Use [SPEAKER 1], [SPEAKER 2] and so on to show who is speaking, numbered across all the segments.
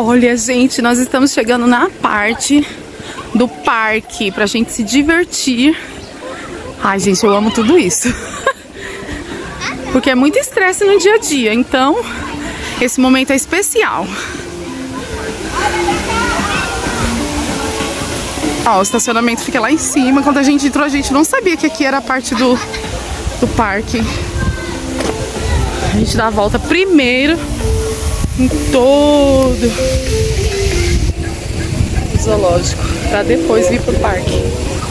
[SPEAKER 1] Olha, gente, nós estamos chegando na parte do parque pra gente se divertir. Ai, gente, eu amo tudo isso. Porque é muito estresse no dia a dia, então esse momento é especial. Ó, o estacionamento fica lá em cima. Quando a gente entrou, a gente não sabia que aqui era a parte do parque. A gente dá a volta primeiro em todo o zoológico, pra depois vir pro parque.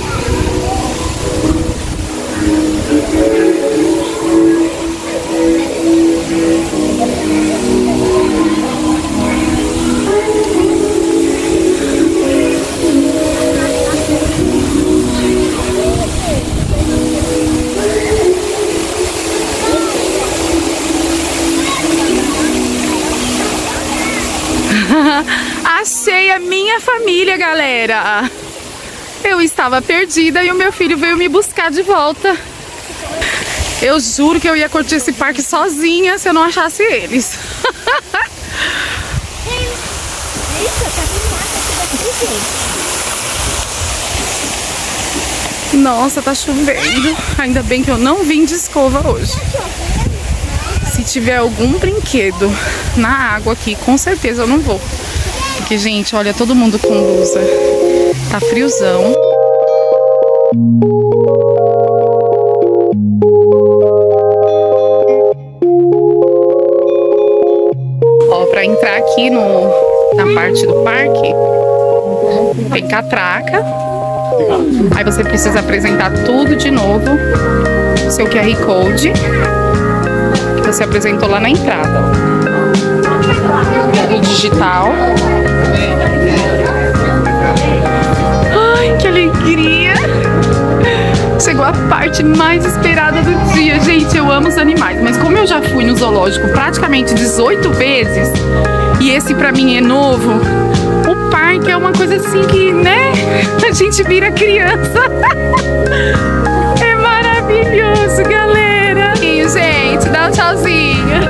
[SPEAKER 1] Achei a minha família, galera. Eu estava perdida e o meu filho veio me buscar de volta. Eu juro que eu ia curtir esse parque sozinha se eu não achasse eles. Nossa, tá chovendo. Ainda bem que eu não vim de escova hoje. Se tiver algum brinquedo na água aqui, com certeza eu não vou. Porque, gente, olha, todo mundo com blusa. Tá friozão. Ó, pra entrar aqui na parte do parque, tem catraca. Aí você precisa apresentar tudo de novo. O seu QR Code que você apresentou lá na entrada, ó. O digital. Ai, que alegria! Chegou a parte mais esperada do dia. Gente, eu amo os animais, mas como eu já fui no zoológico praticamente 18 vezes e esse pra mim é novo, o parque é uma coisa assim que, né, a gente vira criança. É maravilhoso, galera. E, gente, dá um tchauzinho.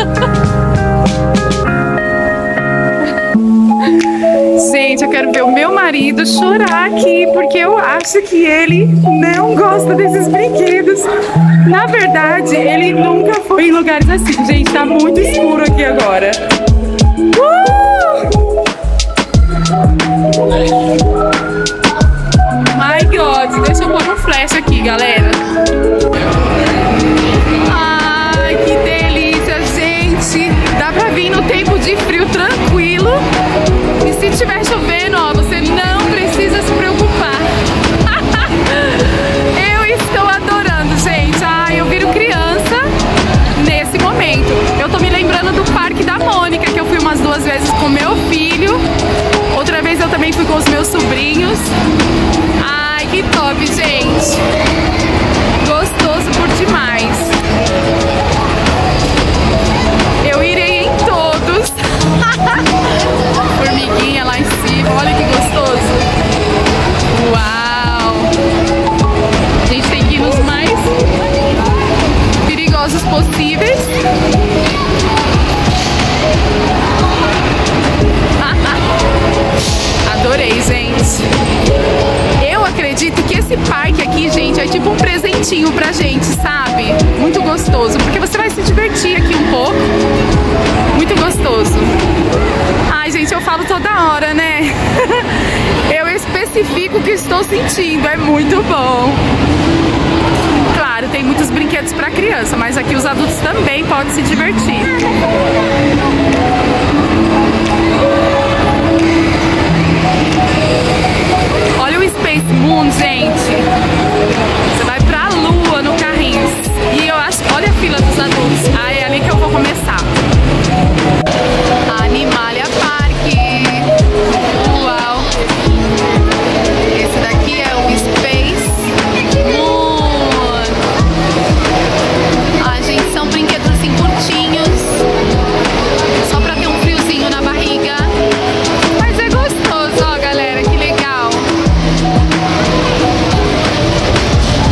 [SPEAKER 1] Gente, eu quero ver o meu marido chorar aqui, porque eu acho que ele não gosta desses brinquedos. Na verdade, ele nunca foi em lugares assim. Gente, tá muito escuro aqui agora. My God, deixa eu pôr um flash aqui, galera. Ai, que delícia, gente. Dá pra vir no tempo de frio tranquilo. E se estiver chovendo, ó, você não precisa se preocupar. Eu estou adorando, gente. Ai, eu viro criança nesse momento. Eu tô me lembrando do Parque da Mônica, que eu fui umas 2 vezes com meu filho. Outra vez eu também fui com os meus sobrinhos. Ai, que top, gente. Gostoso por demais. Eu irei em todos. Formiguinha lá em cima, olha que gostoso. Uau! A gente tem que ir nos mais perigosos possíveis. Adorei, gente. Eu acredito que esse parque aqui, gente, é tipo um presentinho pra gente, sabe? Muito gostoso, porque você vai se divertir aqui um pouco. Muito gostoso. Ai, gente, eu falo toda hora, né? Eu especifico o que estou sentindo, é muito bom. Claro, tem muitos brinquedos para criança, mas aqui os adultos também podem se divertir. Olha o Space Moon, gente. Você vai pra lua no carrinho. E eu acho que, olha a fila dos adultos. Ah, é ali que eu vou começar. Animalia Park. Uau. Esse daqui é o Space Moon. Ah, gente, são brinquedos assim curtinhos, só pra ter um friozinho na barriga. Mas é gostoso, ó, galera, que legal.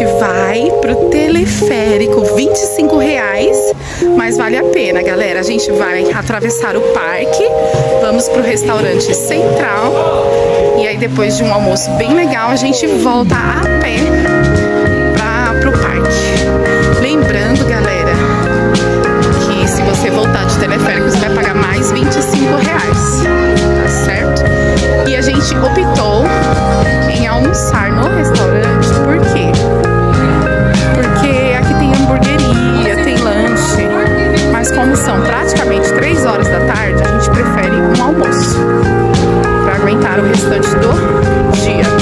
[SPEAKER 1] gente vai pro teleférico, R$25, mas vale a pena, galera. A gente vai atravessar o parque, vamos pro restaurante central e aí depois de um almoço bem legal a gente volta a pé pro parque. Lembrando, galera, que se você voltar de teleférico você vai pagar mais R$25, tá certo? E a gente optou em almoçar no restaurante, por quê? Porque aqui tem hamburgueria, tem lanche, mas como são praticamente 3 horas da tarde, a gente prefere um almoço para aguentar o restante do dia.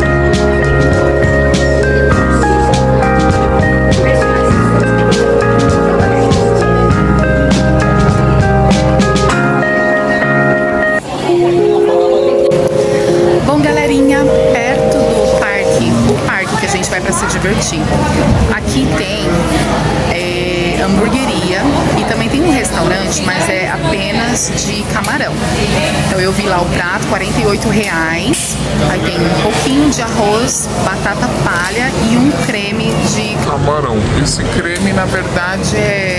[SPEAKER 1] Perto do parque, o parque que a gente vai para se divertir, aqui tem hamburgueria e também tem um restaurante, mas é apenas de camarão. Então eu vi lá o prato, R$48. Aí tem um pouquinho de arroz, batata palha e um creme de camarão. Esse creme na verdade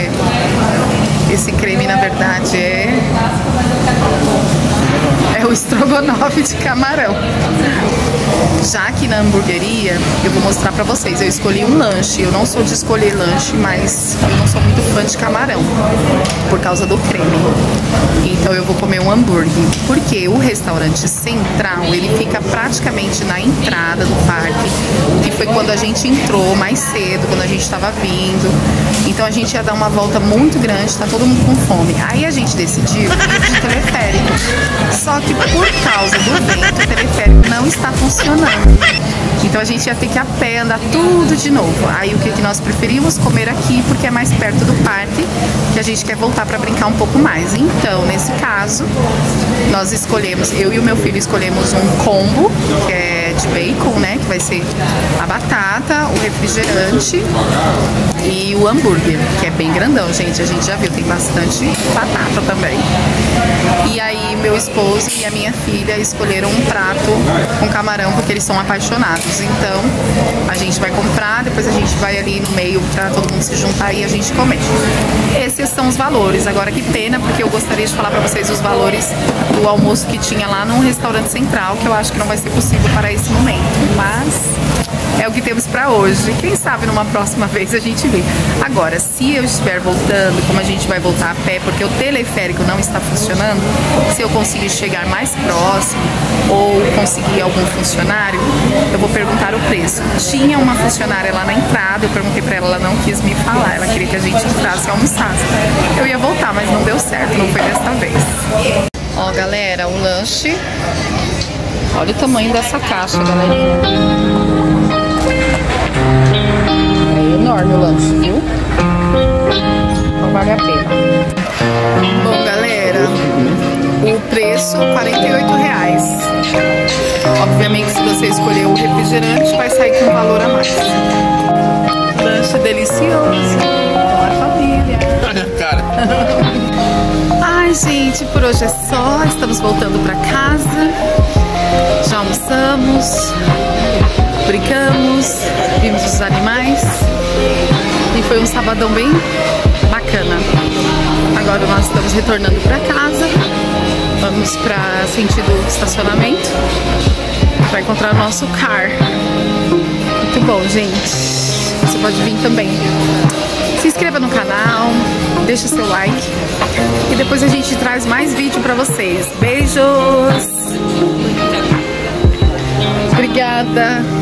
[SPEAKER 1] é o estrogonofe de camarão. Já aqui na hamburgueria, eu vou mostrar pra vocês. Eu escolhi um lanche. Eu não sou de escolher lanche, mas eu não sou muito fã de camarão por causa do creme. Então eu vou comer um hambúrguer. Porque o restaurante central, ele fica praticamente na entrada do parque, que foi quando a gente entrou mais cedo, quando a gente estava vindo. Então a gente ia dar uma volta muito grande, tá todo mundo com fome. Aí a gente decidiu ir de teleférico. Só que por causa do vento, o teleférico não está funcionando. Então a gente ia ter que ir a pé, andar tudo de novo. Aí o que nós preferimos? Comer aqui, porque é mais perto do parque, que a gente quer voltar para brincar um pouco mais. Então, nesse caso, nós escolhemos, eu e o meu filho escolhemos um combo, que é de bacon, né? Que vai ser a batata, o refrigerante e o hambúrguer, que é bem grandão, gente. A gente já viu, tem bastante batata também. E aí meu esposo e a minha filha escolheram um prato com camarão, porque eles são apaixonados. Então a gente vai comprar, depois a gente vai ali no meio pra todo mundo se juntar e a gente comer. Esses são os valores. Agora que pena, porque eu gostaria de falar pra vocês os valores do almoço que tinha lá no restaurante central, que eu acho que não vai ser possível para esse momento, mas é o que temos pra hoje. Quem sabe numa próxima vez a gente vê. Agora, se eu estiver voltando, como a gente vai voltar a pé, porque o teleférico não está funcionando, se eu conseguir chegar mais próximo ou conseguir algum funcionário, eu vou perguntar o preço. Tinha uma funcionária lá na entrada, eu perguntei pra ela, ela não quis me falar, ela queria que a gente entrasse e almoçasse. Eu ia voltar, mas não deu certo, não foi desta vez. Ó, galera, o lanche. Olha o tamanho dessa caixa, galerinha. É enorme o lanche, viu? Não vale a pena. Bom, galera, o preço R$48. Obviamente, se você escolher o refrigerante, vai sair com um valor a mais. Lanche delicioso. Olha a família. Cara. Ai, gente, por hoje é só. Estamos voltando pra casa. Já almoçamos, brincamos, vimos os animais e foi um sabadão bem bacana. Agora nós estamos retornando para casa, vamos para sentido estacionamento para encontrar o nosso car. Muito bom, gente. Você pode vir também. Se inscreva no canal, deixa seu like e depois a gente traz mais vídeo para vocês. Beijos! Obrigada!